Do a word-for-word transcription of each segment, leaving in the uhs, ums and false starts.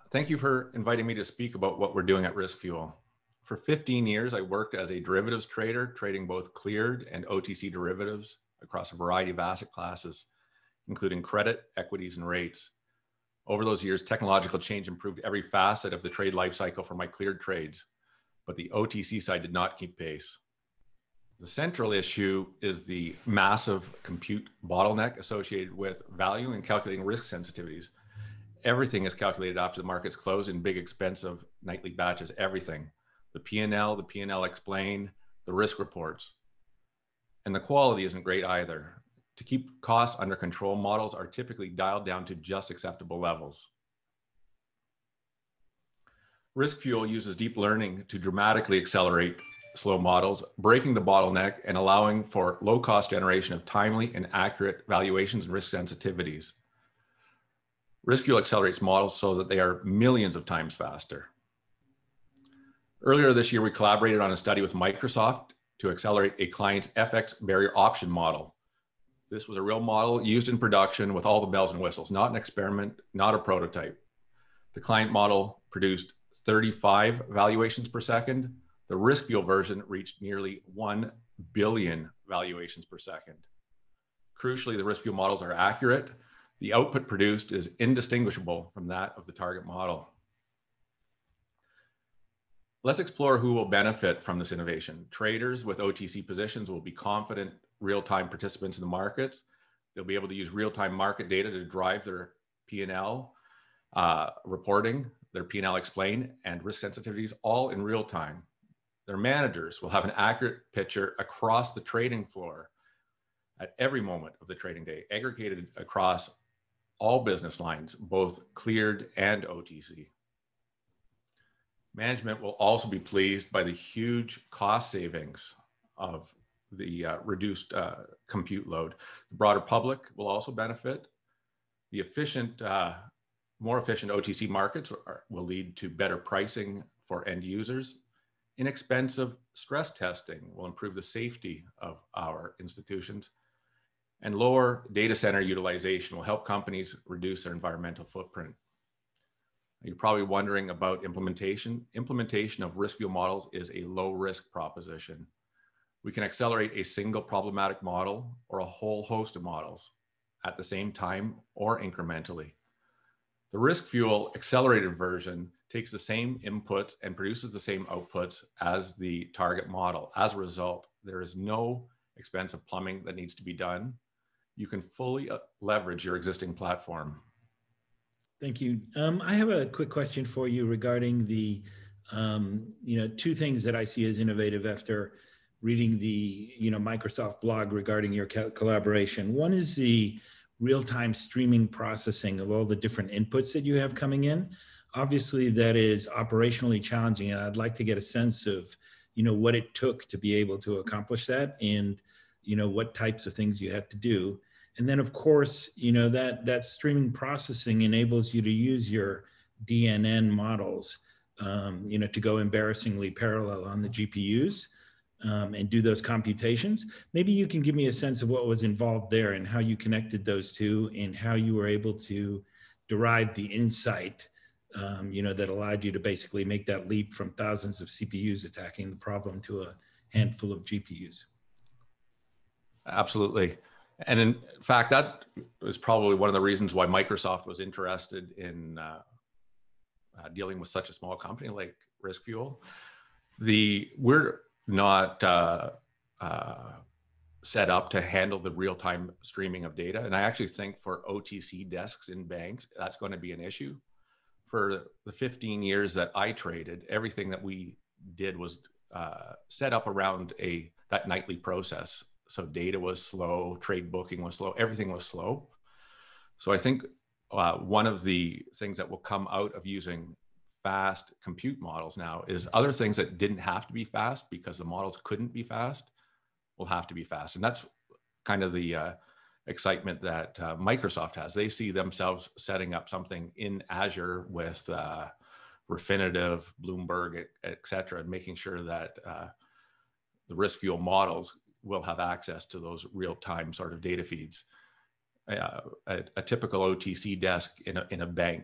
Thank you for inviting me to speak about what we're doing at Riskfuel. For fifteen years, I worked as a derivatives trader, trading both cleared and O T C derivatives across a variety of asset classes, including credit, equities, and rates. Over those years, technological change improved every facet of the trade lifecycle for my cleared trades, but the O T C side did not keep pace. The central issue is the massive compute bottleneck associated with valuing and calculating risk sensitivities. Everything is calculated after the markets close in big, expensive nightly batches, everything. The P and L, the P and L explain, the risk reports. And the quality isn't great either. To keep costs under control, models are typically dialed down to just acceptable levels. Riskfuel uses deep learning to dramatically accelerate slow models, breaking the bottleneck and allowing for low-cost generation of timely and accurate valuations and risk sensitivities. Riskfuel accelerates models so that they are millions of times faster. Earlier this year, we collaborated on a study with Microsoft to accelerate a client's F X barrier option model. This was a real model used in production with all the bells and whistles, not an experiment, not a prototype. The client model produced thirty-five valuations per second. The Riskfuel version reached nearly one billion valuations per second. Crucially, the Riskfuel models are accurate. The output produced is indistinguishable from that of the target model. Let's explore who will benefit from this innovation. Traders with O T C positions will be confident real-time participants in the markets. They'll be able to use real-time market data to drive their P and L uh, reporting, their P and L explain, and risk sensitivities all in real time. Their managers will have an accurate picture across the trading floor at every moment of the trading day, aggregated across all business lines, both cleared and O T C. Management will also be pleased by the huge cost savings of the uh, reduced uh, compute load. The broader public will also benefit. The efficient, uh, more efficient O T C markets are, will lead to better pricing for end users. Inexpensive stress testing will improve the safety of our institutions. And lower data center utilization will help companies reduce their environmental footprint. You're probably wondering about implementation. Implementation of Riskfuel models is a low risk proposition. We can accelerate a single problematic model or a whole host of models at the same time or incrementally. The Riskfuel accelerated version takes the same inputs and produces the same outputs as the target model. As a result, there is no expensive plumbing that needs to be done. You can fully leverage your existing platform. Thank you. Um, I have a quick question for you regarding the, um, you know, two things that I see as innovative after reading the, you know, Microsoft blog regarding your collaboration. One is the real-time streaming processing of all the different inputs that you have coming in. Obviously, that is operationally challenging, and I'd like to get a sense of, you know, what it took to be able to accomplish that, and, you know, what types of things you had to do. And then, of course, you know, that, that streaming processing enables you to use your D N N models, um, you know, to go embarrassingly parallel on the G P Us um, and do those computations. Maybe you can give me a sense of what was involved there and how you connected those two and how you were able to derive the insight, um, you know, that allowed you to basically make that leap from thousands of C P Us attacking the problem to a handful of G P Us. Absolutely. And in fact, that was probably one of the reasons why Microsoft was interested in uh, uh, dealing with such a small company like Riskfuel. The, we're not uh, uh, set up to handle the real-time streaming of data. And I actually think for O T C desks in banks, that's going to be an issue. For the fifteen years that I traded, everything that we did was uh, set up around a that nightly process. So data was slow, trade booking was slow, everything was slow. So I think uh, one of the things that will come out of using fast compute models now is other things that didn't have to be fast because the models couldn't be fast will have to be fast. And that's kind of the uh, excitement that uh, Microsoft has. They see themselves setting up something in Azure with uh, Refinitiv, Bloomberg, et cetera, and making sure that uh, the Riskfuel models will have access to those real-time sort of data feeds. Uh, a, a typical O T C desk in a, in a bank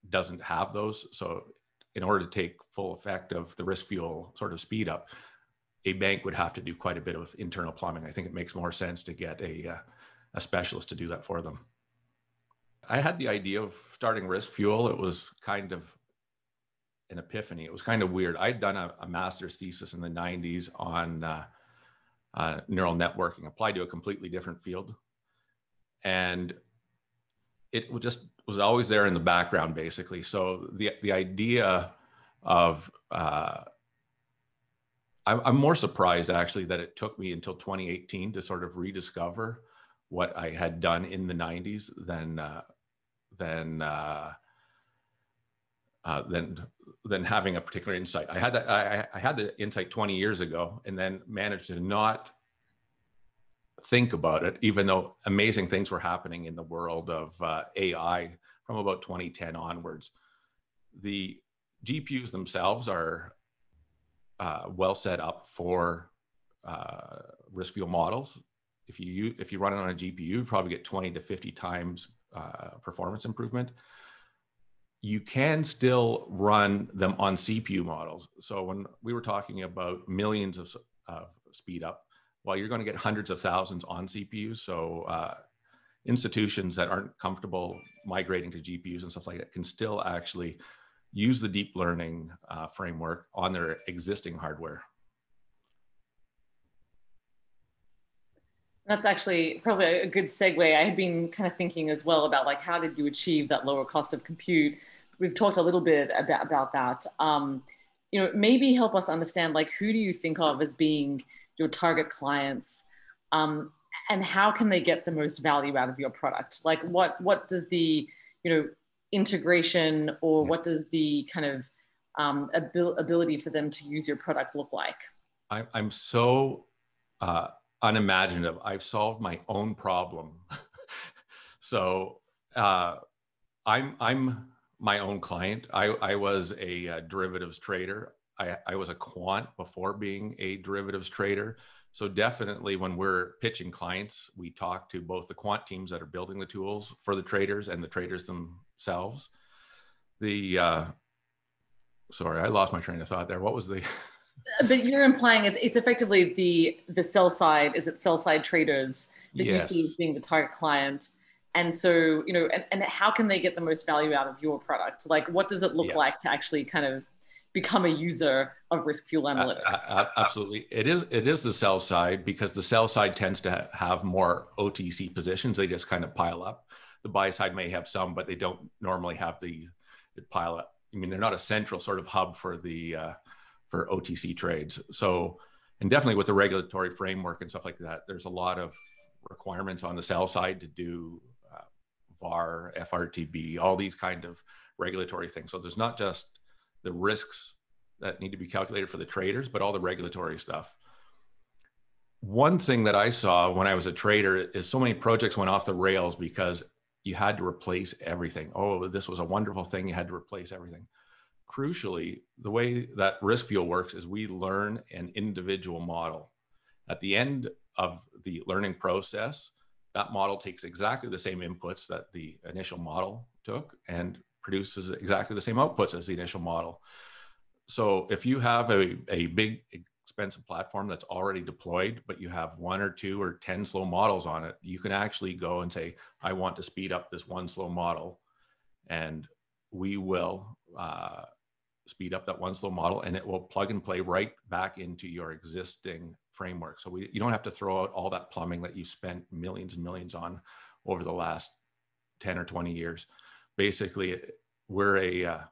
doesn't have those. So in order to take full effect of the Riskfuel sort of speed up, a bank would have to do quite a bit of internal plumbing. I think it makes more sense to get a, uh, a specialist to do that for them. I had the idea of starting Riskfuel. It was kind of an epiphany. It was kind of weird. I'd done a, a master's thesis in the nineties on uh, uh, neural networking, applied to a completely different field. And it just was always there in the background, basically. So the, the idea of, uh, I'm, I'm more surprised actually that it took me until twenty eighteen to sort of rediscover what I had done in the nineties than, uh, than, uh, uh, than, than having a particular insight. I had that, I, I had the insight twenty years ago, and then managed to not think about it, even though amazing things were happening in the world of uh, A I from about twenty ten onwards. The G P Us themselves are uh, well set up for uh, Riskfuel models. If you if you run it on a G P U, you probably get twenty to fifty times uh, performance improvement. You can still run them on C P U models. So when we were talking about millions of, of speed up, well, you're going to get hundreds of thousands on C P Us. So uh, institutions that aren't comfortable migrating to G P Us and stuff like that can still actually use the deep learning uh, framework on their existing hardware. That's actually probably a good segue. I had been kind of thinking as well about like, how did you achieve that lower cost of compute? We've talked a little bit about, about that. Um, you know, maybe help us understand, like, who do you think of as being your target clients, um, and how can they get the most value out of your product? Like, what, what does the, you know, integration or what does the kind of um, abil ability for them to use your product look like? I, I'm so uh, unimaginative. I've solved my own problem. So uh, I'm, I'm my own client. I, I was a, uh derivatives trader. I, I was a quant before being a derivatives trader. So definitely when we're pitching clients, we talk to both the quant teams that are building the tools for the traders and the traders themselves. The, uh, sorry, I lost my train of thought there. What was the... But you're implying it's, it's effectively the, the sell side, is it sell side traders that yes. you see as being the target client? And so, you know, and, and how can they get the most value out of your product? Like, what does it look yeah. like to actually kind of become a user of Riskfuel analytics? Uh, uh, absolutely. It is, it is the sell side, because the sell side tends to have more O T C positions. They just kind of pile up. The buy side may have some, but they don't normally have the, the pile up. I mean, they're not a central sort of hub for the, uh, for O T C trades. So, and definitely with the regulatory framework and stuff like that, there's a lot of requirements on the sell side to do uh, V A R, F R T B, all these kind of regulatory things. So there's not just the risks that need to be calculated for the traders, but all the regulatory stuff. One thing that I saw when I was a trader is so many projects went off the rails because you had to replace everything. Oh, this was a wonderful thing. You had to replace everything. Crucially, the way that Riskfuel works is we learn an individual model. At the end of the learning process, that model takes exactly the same inputs that the initial model took and produces exactly the same outputs as the initial model. So if you have a, a big expensive platform that's already deployed, but you have one or two or ten slow models on it, you can actually go and say, I want to speed up this one slow model, and we will uh, speed up that one slow model, and it will plug and play right back into your existing framework. So we, you don't have to throw out all that plumbing that you've spent millions and millions on over the last ten or twenty years. Basically, we're a uh,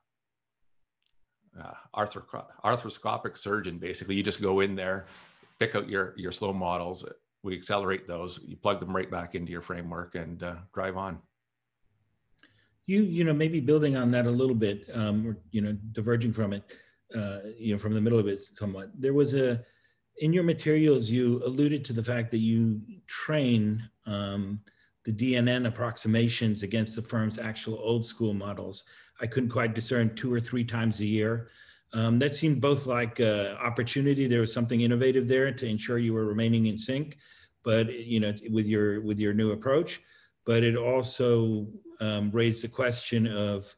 uh, arthro arthroscopic surgeon. Basically, you just go in there, pick out your, your slow models, we accelerate those, you plug them right back into your framework, and uh, drive on. You, you know, maybe building on that a little bit, um, or, you know, diverging from it, uh, you know, from the middle of it somewhat. There was a, in your materials, you alluded to the fact that you train um, the D N N approximations against the firm's actual old school models. I couldn't quite discern two or three times a year. Um, that seemed both like uh, opportunity. There was something innovative there to ensure you were remaining in sync, but, you know, with your, with your new approach. But it also um, raised the question of,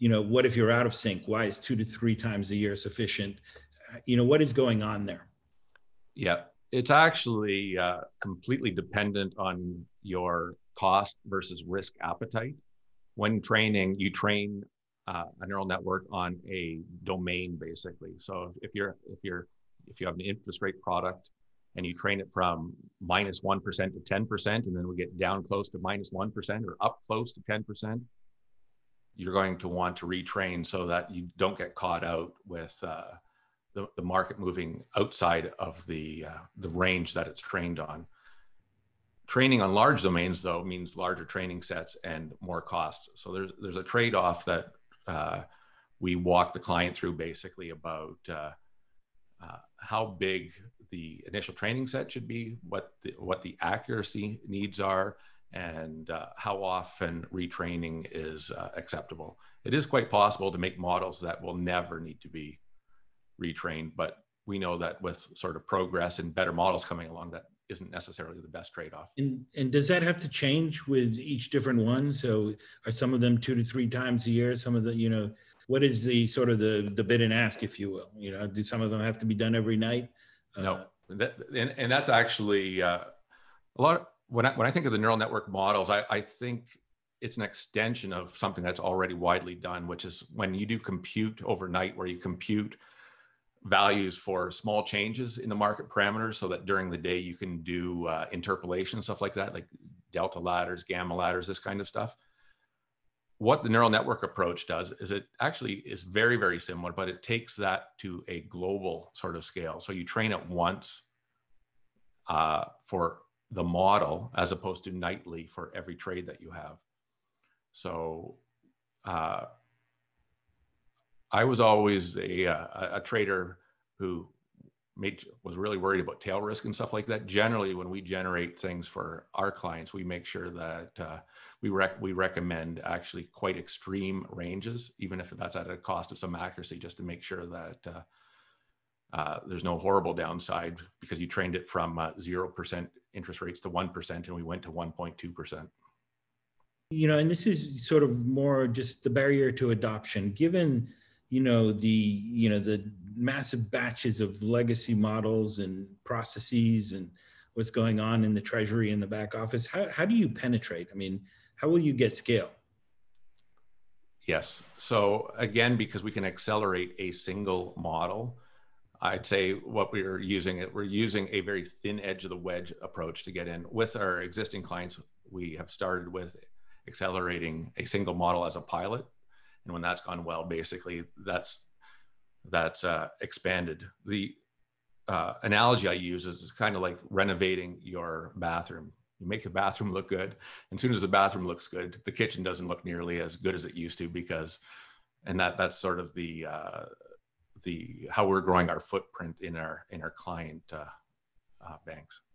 you know, what if you're out of sync? Why is two to three times a year sufficient? You know, what is going on there? Yeah, it's actually uh, completely dependent on your cost versus risk appetite. When training, you train uh, a neural network on a domain, basically. So if you're if you're if you have an interest rate product and you train it from minus one percent to ten percent, and then we get down close to minus one percent or up close to ten percent, you're going to want to retrain so that you don't get caught out with uh, the, the market moving outside of the uh, the range that it's trained on. Training on large domains, though, means larger training sets and more cost. So there's there's a trade-off that uh, we walk the client through, basically, about uh, uh, how big the initial training set should be, what the, what the accuracy needs are, and uh, how often retraining is uh, acceptable. It is quite possible to make models that will never need to be retrained, but we know that with sort of progress and better models coming along, that isn't necessarily the best trade-off. And, and does that have to change with each different one? So are some of them two to three times a year? Some of the, you know, what is the sort of the, the bid and ask, if you will? You know, do some of them have to be done every night? No, uh, that, and, and that's actually uh, a lot of, when I, when I think of the neural network models, I, I think it's an extension of something that's already widely done, which is when you do compute overnight, where you compute values for small changes in the market parameters so that during the day you can do uh, interpolation, stuff like that, like delta ladders, gamma ladders, this kind of stuff. What the neural network approach does is it actually is very, very similar, but it takes that to a global sort of scale. So you train it once uh, for the model as opposed to nightly for every trade that you have. So uh, I was always a, a, a trader who made, was really worried about tail risk and stuff like that. Generally, when we generate things for our clients, we make sure that uh, we, rec we recommend actually quite extreme ranges, even if that's at a cost of some accuracy, just to make sure that uh, uh, there's no horrible downside, because you trained it from uh, zero percent interest rates to one percent, and we went to one point two percent. You know, and this is sort of more just the barrier to adoption, given, you know, the, you know, the massive batches of legacy models and processes and what's going on in the treasury and the back office. How, how do you penetrate? I mean, how will you get scale? Yes. So again, because we can accelerate a single model, I'd say what we're using, it we're using a very thin edge of the wedge approach to get in. With our existing clients, we have started with accelerating a single model as a pilot. And when that's gone well, basically that's, that's uh, expanded. The uh, analogy I use is, is kind of like renovating your bathroom. You make the bathroom look good. And as soon as the bathroom looks good, the kitchen doesn't look nearly as good as it used to, because, and that that's sort of the, uh, the, how we're growing our footprint in our, in our client uh, uh, banks.